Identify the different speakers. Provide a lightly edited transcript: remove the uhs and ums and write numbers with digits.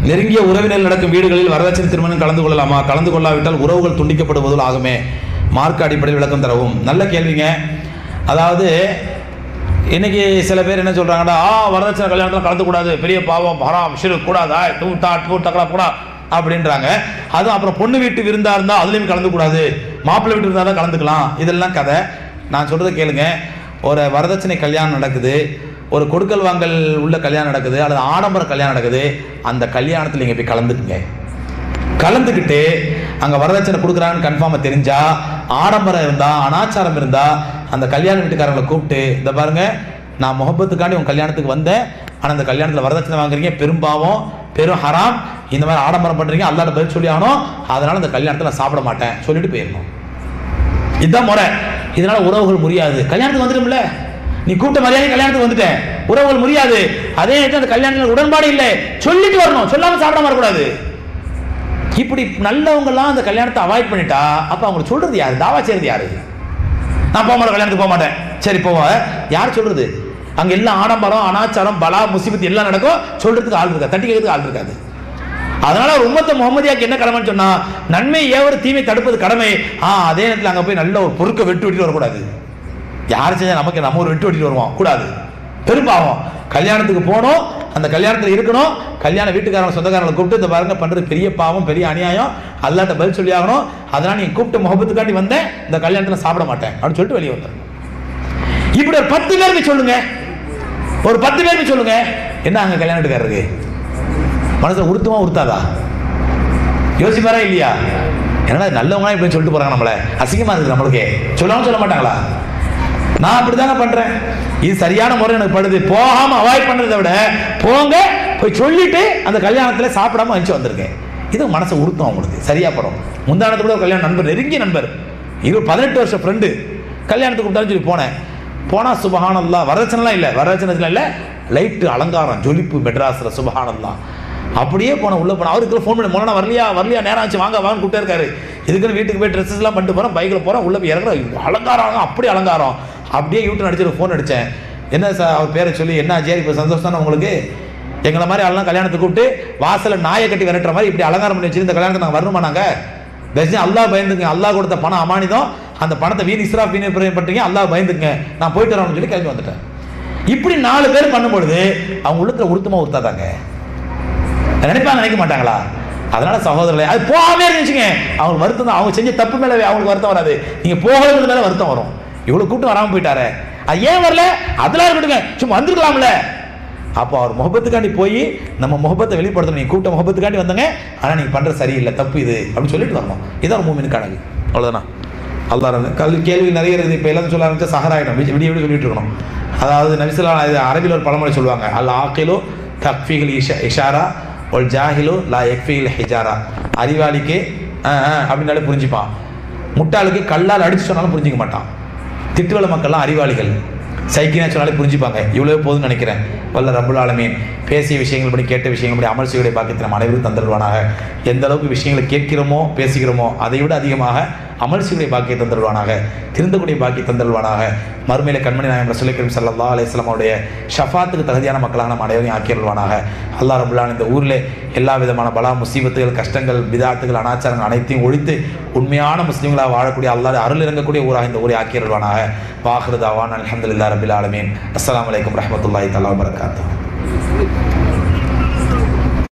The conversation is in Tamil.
Speaker 1: நெருங்கிய உறவினர் நடக்கும் வீடுகளில் வரதட்சணை திருமணம் கலந்து கொள்ளலாமா? கலந்து கொள்ளாவிட்டால் உறவுகள் துண்டிக்கப்படுவதில் ஆகுமே. மார்க்க அடிப்படையில் விளக்கம் தரவும். நல்ல கேள்விங்க. அதாவது இன்னைக்கு சில பேர் என்ன சொல்றாங்கடா, வரதட்சணை கல்யாணத்தில் கலந்துக்கூடாது, பெரிய பாவம், ஹராம், ஷிர்க், கூடாதா, தக்கலா கூடா அப்படின்றாங்க. அதுவும் அப்புறம் பொண்ணு வீட்டு விருந்தா இருந்தால் அதுலேயும் கலந்துக்கூடாது, மாப்பிள்ளை வீட்டு இருந்தால் தான் கலந்துக்கலாம். இதெல்லாம் கதை. நான் சொல்றதை கேளுங்க. ஒரு வரதட்சணை கல்யாணம் நடக்குது, ஒரு கொடுக்கல் வாங்கல் உள்ள கல்யாணம் நடக்குது, அல்லது ஆடம்பர கல்யாணம் நடக்குது. அந்த கல்யாணத்தில் நீங்கள் போய் கலந்துக்குங்க. கலந்துக்கிட்டு அங்கே வரதட்சணை கொடுக்குறாங்கன்னு கன்ஃபார்மாக தெரிஞ்சா, ஆடம்பரம் இருந்தா, அனாச்சாரம் இருந்தா, அந்த கல்யாண வீட்டுக்காரங்களை கூப்பிட்டு, இந்த பாருங்க, நான் முகப்பத்துக்காண்டி உங்க கல்யாணத்துக்கு வந்தேன், ஆனால் அந்த கல்யாணத்தில் வரதட்சணை வாங்குறீங்க, பெரும்பாவம், பெரும் ஹராம், இந்த மாதிரி ஆடம்பரம் பண்றீங்க, அல்லாஹ்ட்ட பதில் சொல்லி ஆகணும், அதனால அந்த கல்யாணத்தில் நான் சாப்பிட மாட்டேன் சொல்லிட்டு போயிடணும். இதுதான் முறை. இதனால உறவுகள் முடியாது. கல்யாணத்துக்கு வந்துடும்ல, நீ கூப்பிட்ட மரியாதை கல்யாணத்துக்கு வந்துட்டேன், உறவுகள் முடியாது. அதே நேரத்தில் அந்த கல்யாணத்தில் உடன்பாடு இல்லை, சொல்லிட்டு வரணும், சொல்லாம சாப்பிடாம வரக்கூடாது. இப்படி நல்லவங்கெல்லாம் அந்த கல்யாணத்தை அவாய்ட் பண்ணிட்டா, அப்ப அவங்க சொல்றது யாரு? தாவா செய்யறது யாரு? நான் போக மாட்டேன், கல்யாணத்துக்கு போக மாட்டேன். சரி போவ, யார் சொல்றது? அங்க எல்லாம் ஆடம்பரம், அனாச்சாரம், பலா, முசிபத்து எல்லாம் நடக்கும். சொல்றதுக்கு ஆள் இருக்கா? தட்டி கேட்கறதுக்கு ஆள் இருக்காது. அதனால ஒரு உம்மத்தை முகமதியாக்கு என்ன கடமைன்னு சொன்னா, நன்மை ஏவரு தீமை தடுப்பது கடமை. அதே நேரத்தில் அங்க போய் நல்ல ஒரு பொறுக்க வெட்டு வரக்கூடாது. யார் செஞ்சா நமக்கு நம்ம ஒரு வெட்டு வருவோம் கூடாது, பெரும்பாவம். கல்யாணத்துக்கு போனோம், அந்த கல்யாணத்தில் இருக்கணும், கல்யாண வீட்டுக்காரங்க சொந்தக்காரங்களை கூப்பிட்டு, இந்த பாருங்க பண்றது பெரிய பாவம், பெரிய அநியாயம், அல்லாஹ்ட்ட பதில் சொல்லி ஆகணும், அதனால நீங்க கூப்பிட்டு முகப்பத்துக்காண்டி வந்தேன், இந்த கல்யாணத்தில் சாப்பிட மாட்டேன் அப்படின்னு சொல்லிட்டு வெளியே வந்துடும். இப்படி ஒரு 10 பேருக்கு சொல்லுங்க, ஒரு 10 பேருக்கு சொல்லுங்க, என்ன அங்க கல்யாண வீட்டுக்காரருக்கு மனசுல உறுத்துமா உறுத்தாதா? யோசிப்பாரா இல்லையா? ஏன்னா நல்லவங்க இப்படி சொல்லிட்டு போறாங்க, நம்மள அசிங்கமா இருக்கு, நம்மளுக்கே சொல்லாம சொல்ல மாட்டாங்களா? நான் அப்படிதாங்க பண்றேன், இது சரியான முறை எனக்கு படுது. போகாம அவாய்ட் பண்றதை விட போங்க, போய் சொல்லிட்டு அந்த கல்யாணத்துல சாப்பிடாம அனுப்பிச்சு வந்திருக்கேன். இது மனசை உறுத்தும் அவங்களுக்கு, சரியா படும். முந்தானத்து கூட ஒரு கல்யாணம் நண்பர், நெருங்கிய நண்பர், 18 வருஷம் ஃப்ரெண்டு, கல்யாணத்துக்கு கூப்பிட்டாலும் சொல்லி போனேன். போனா சுபஹானல்லாஹ், வரதட்சணைலாம் இல்லை, வரதட்சணை இல்லை, லைட்டு அலங்காரம், ஜொலிப்பு, மெட்ராஸ்ல சுபஹானல்லாஹ். அப்படியே போன உள்ள போன, அவருக்கு ஃபோன் பண்ணி, மொழனா வரலையா நேரம் ஆச்சு, வாங்க வாங்கன்னு கூப்பிட்டே இருக்காரு. இதுக்குன்னு வீட்டுக்கு போய் ட்ரெஸ்ஸஸ் எல்லாம் பண்ணிட்டு போறோம், பைக்கில் போறோம், உள்ள போய் இறங்குறோம், அலங்காரம், அப்படி அலங்காரம். அப்படியே யூட்டன் அடிச்சு ஃபோன் அடித்தேன். என்ன சார் அவர் பேரை சொல்லி, என்ன ஆச்சு இப்போ சந்தோஷம் தானே உங்களுக்கு? எங்களை மாதிரி ஆளெல்லாம் கல்யாணத்துக்கு கூப்பிட்டு வாசல நாயை கட்டி விரட்டுற மாதிரி இப்படி அலங்காரம் பண்ணி வச்சு இந்த கல்யாணத்துக்கு நாங்கள் வரணுமா? நாங்கள் பெஸ்ட் அல்லாஹ் பயந்துங்க, அல்லாஹ் கொடுத்த பணம் அமானிதம், அந்த பணத்தை வீண் இஸ்ராஃப் வீண் பண்றீங்க, அல்லாஹ் பயந்துங்க, நான் போயிட்டு வரேன்னு சொல்லி கிளம்பி வந்துட்டேன். இப்படி 4 பேர் பண்ணும்பொழுது அவங்க உள்ளத்துல உறுத்தமா உறுத்தாதாங்க, நினைப்பாங்க, நினைக்க மாட்டாங்களா? அதனால சகோதரர்களே, அது போகாமே இருந்துச்சுங்க, அவங்களுக்கு வருத்தம் தான். அவங்க செஞ்ச தப்பு மேல அவங்களுக்கு வருத்தம் வராது, நீங்க போகிறது மேல வருத்தம் வரும். இவ்வளவு கூட்டம் வராம போயிட்டாரு, அது ஏன் வரல? அதெல்லாம் இருக்கட்டுங்க, சும்மா வந்துருக்கலாம்ல. அப்போ அவர் முகப்பத்துக்காண்டி போய் நம்ம முகப்பத்தை வெளிப்படுத்தணும். நீங்க கூட்ட முகப்பத்துக்காண்டி வந்தங்க, ஆனா நீங்க பண்றது சரியில்லை, தப்பு இது அப்படின்னு சொல்லிட்டு வரணும். இதான் ஒரு மூமின் கணக்கு. அவ்வளவுதானா? அல்லாஹ் கேள்வி நிறைய இருக்குது. இப்போ எல்லாம் சொல்ல ஆரம்பிச்சா சஹராயிடும், விடிய விட சொல்லிட்டு இருக்கணும். அதாவது நபிஸல்லா அரபியில் ஒரு பழமொழி சொல்லுவாங்க, அல் ஆகிலு தக்ஃபிஹில் இஷாரா ஒல் ஜாஹிலு லா யக்ஃபிஹில் ஹிஜாரா. அறிவாளிக்கு அப்படின்னாலே புரிஞ்சுப்பான், முட்டாளுக்கு கல்லால் அடிச்சு சொன்னாலும் புரிஞ்சிக்க மாட்டான். திட்டுவல மக்கள்லாம் அறிவாளிகள், சைக்கினா சொன்னாலே புரிஞ்சுப்பாங்க. இவ்வளவு போதும்னு நினைக்கிறேன். வல்ல ரப்புல் ஆலமீன் பேசிய விஷயங்கள் படி, கேட்ட விஷயங்கள் படி அமல் செய்வதை பாக்கியத்தை நம்ம அனைவரும் தந்துடுவானாக. எந்த அளவுக்கு விஷயங்களை கேட்கிறோமோ பேசுகிறோமோ அதை விட அதிகமாக அமல் செய்வதை பாக்கிய தந்துடுவானாக, திருந்தக்கூடிய பாக்கிய தந்துடுவானாக. மறுமையில கண்மணி நாயகம் ரசூலுல்லாஹி கரீம் ஸல்லல்லாஹு அலைஹி வஸல்லம் உடைய ஷஃபாத்துக்கு தகுதியான மக்களாக நம்ம அனைவரையும் ஆக்கிடுவானாக. அல்லாஹ் ரப்புல் ஆலமீன் இந்த ஊரில் எல்லா விதமான பலா, முசீபத்துகள், கஷ்டங்கள், பிதாத்துகள், அனாச்சாரங்கள் அனைத்தையும் ஒழித்து உண்மையான முஸ்லீம்களாக வாழக்கூடிய, அல்லாஹ் அருள் இறங்கக்கூடிய ஊராக இந்த ஊரை ஆக்கிடுவானாக. வாஹிரு தாவானா அல்ஹம்துலில்லாஹி ரப்பில் ஆலமீன். அஸ்ஸலாமு அலைக்கும் வரஹ்மத்துல்லாஹி தஆலா வபரகாத்துஹு.